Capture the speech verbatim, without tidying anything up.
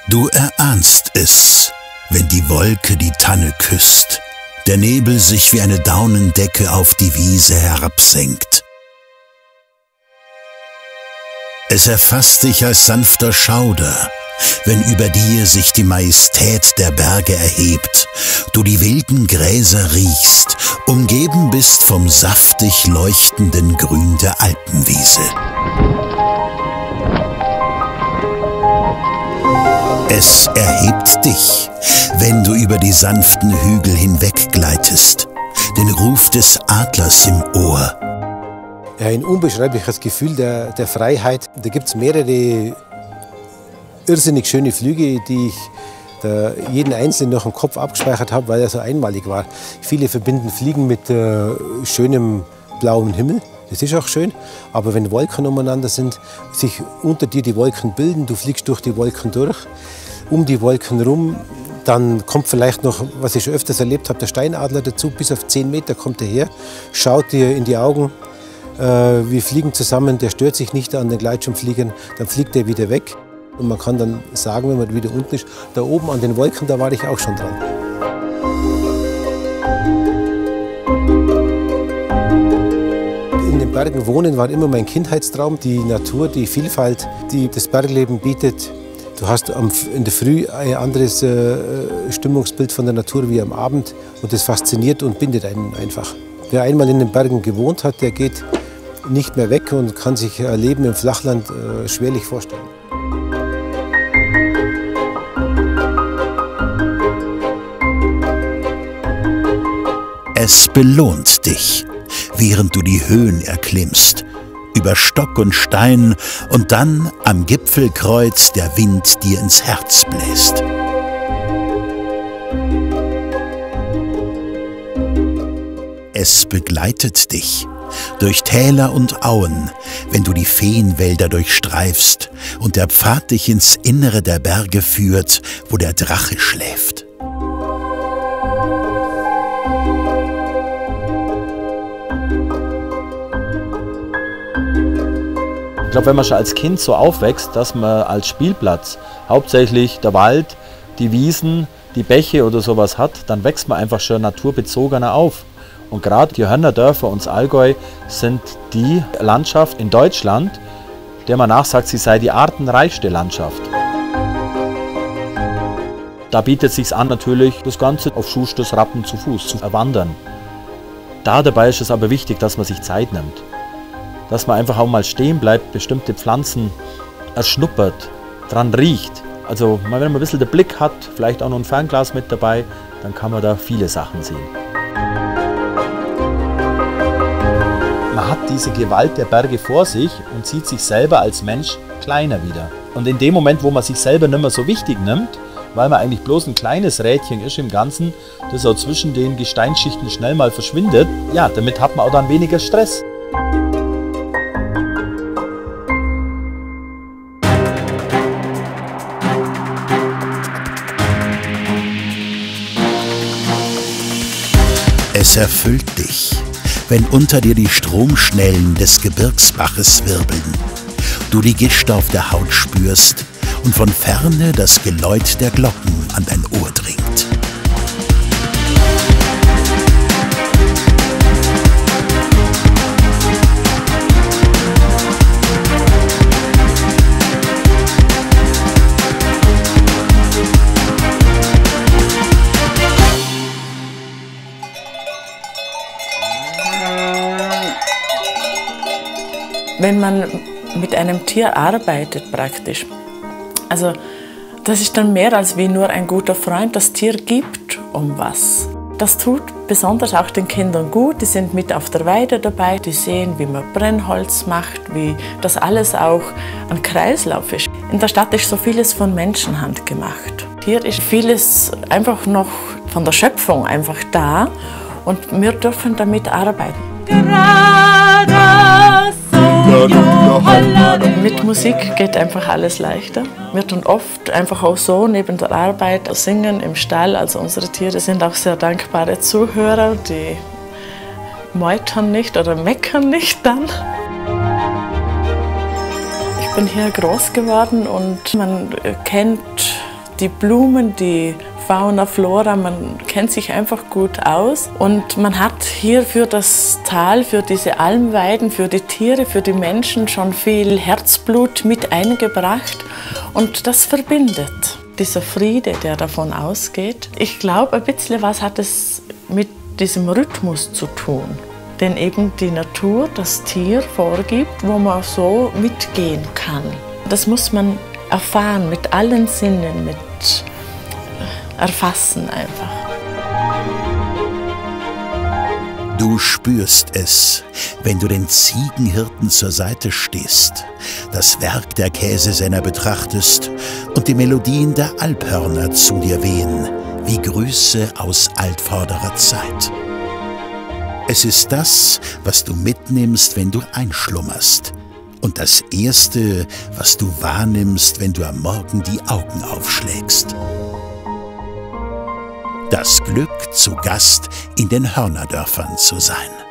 Du erahnst es, wenn die Wolke die Tanne küsst, der Nebel sich wie eine Daunendecke auf die Wiese herabsenkt. Es erfasst dich als sanfter Schauder, wenn über dir sich die Majestät der Berge erhebt, du die wilden Gräser riechst, umgeben bist vom saftig leuchtenden Grün der Alpenwiese. Es erhebt dich, wenn du über die sanften Hügel hinweggleitest, den Ruf des Adlers im Ohr. Ja, ein unbeschreibliches Gefühl der, der Freiheit. Da gibt es mehrere irrsinnig schöne Flüge, die ich da jeden einzelnen noch im Kopf abgespeichert habe, weil er so einmalig war. Viele verbinden Fliegen mit äh, schönem blauem Himmel. Das ist auch schön, aber wenn Wolken umeinander sind, sich unter dir die Wolken bilden, du fliegst durch die Wolken durch, um die Wolken rum, dann kommt vielleicht noch, was ich schon öfters erlebt habe, der Steinadler dazu, bis auf zehn Meter kommt er her, schaut dir in die Augen, äh, wir fliegen zusammen, der stört sich nicht an den Gleitschirmfliegern, dann fliegt er wieder weg. Und man kann dann sagen, wenn man wieder unten ist, da oben an den Wolken, da war ich auch schon dran. In den Bergen wohnen war immer mein Kindheitstraum. Die Natur, die Vielfalt, die das Bergleben bietet. Du hast in der Früh ein anderes Stimmungsbild von der Natur wie am Abend. Und das fasziniert und bindet einen einfach. Wer einmal in den Bergen gewohnt hat, der geht nicht mehr weg und kann sich ein Leben im Flachland schwerlich vorstellen. Es belohnt dich, während du die Höhen erklimmst, über Stock und Stein und dann am Gipfelkreuz der Wind dir ins Herz bläst. Es begleitet dich durch Täler und Auen, wenn du die Feenwälder durchstreifst und der Pfad dich ins Innere der Berge führt, wo der Drache schläft. Ich glaube, wenn man schon als Kind so aufwächst, dass man als Spielplatz hauptsächlich der Wald, die Wiesen, die Bäche oder sowas hat, dann wächst man einfach schon naturbezogener auf. Und gerade die Hörnerdörfer und das Allgäu sind die Landschaft in Deutschland, der man nachsagt, sie sei die artenreichste Landschaft. Da bietet es sich an, natürlich das Ganze auf Schuhstoß, Rappen zu Fuß zu erwandern. Da dabei ist es aber wichtig, dass man sich Zeit nimmt. Dass man einfach auch mal stehen bleibt, bestimmte Pflanzen erschnuppert, dran riecht. Also wenn man ein bisschen den Blick hat, vielleicht auch noch ein Fernglas mit dabei, dann kann man da viele Sachen sehen. Man hat diese Gewalt der Berge vor sich und sieht sich selber als Mensch kleiner wieder. Und in dem Moment, wo man sich selber nicht mehr so wichtig nimmt, weil man eigentlich bloß ein kleines Rädchen ist im Ganzen, das auch zwischen den Gesteinsschichten schnell mal verschwindet, ja, damit hat man auch dann weniger Stress. Es erfüllt dich, wenn unter dir die Stromschnellen des Gebirgsbaches wirbeln, du die Gischt auf der Haut spürst und von Ferne das Geläut der Glocken an dein Ohr dringt. Wenn man mit einem Tier arbeitet praktisch, also das ist dann mehr als wie nur ein guter Freund. Das Tier gibt um was. Das tut besonders auch den Kindern gut. Die sind mit auf der Weide dabei, die sehen, wie man Brennholz macht, wie das alles auch ein Kreislauf ist. In der Stadt ist so vieles von Menschenhand gemacht. Hier ist vieles einfach noch von der Schöpfung einfach da und wir dürfen damit arbeiten. Mit Musik geht einfach alles leichter. Wir tun oft einfach auch so neben der Arbeit singen im Stall. Also unsere Tiere sind auch sehr dankbare Zuhörer, die meutern nicht oder meckern nicht dann. Ich bin hier groß geworden und man kennt die Blumen, die Fauna, Flora, man kennt sich einfach gut aus. Und man hat hier für das Tal, für diese Almweiden, für die Tiere, für die Menschen schon viel Herzblut mit eingebracht. Und das verbindet. Dieser Friede, der davon ausgeht. Ich glaube, ein bisschen was hat es mit diesem Rhythmus zu tun, den eben die Natur, das Tier vorgibt, wo man so mitgehen kann. Das muss man erfahren mit allen Sinnen, mit erfassen einfach. Du spürst es, wenn du den Ziegenhirten zur Seite stehst, das Werk der Käsesenner betrachtest und die Melodien der Alphörner zu dir wehen, wie Grüße aus altvorderer Zeit. Es ist das, was du mitnimmst, wenn du einschlummerst, und das Erste, was du wahrnimmst, wenn du am Morgen die Augen aufschlägst. Das Glück, zu Gast in den Hörnerdörfern zu sein.